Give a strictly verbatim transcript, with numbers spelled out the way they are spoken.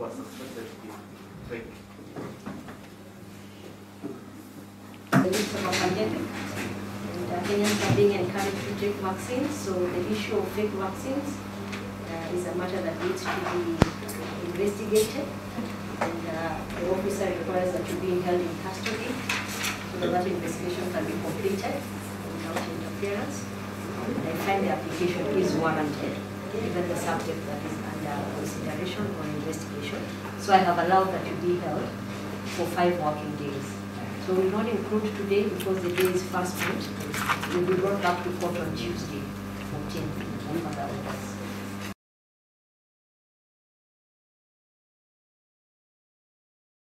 were suspected to be fake. The midst of a pandemic, and uh, Kenyans are being encouraged to take vaccines, so the issue of fake vaccines uh, is a matter that needs to be investigated, and uh, the officer requires that you be held in custody so that that investigation can be completed without interference. I find the application is warranted, given the subject that is under consideration or investigation. So I have allowed that you be held for five working days. So we will not include today because the day is fast food. It will be brought back to court on Tuesday, fourteenth, for further orders.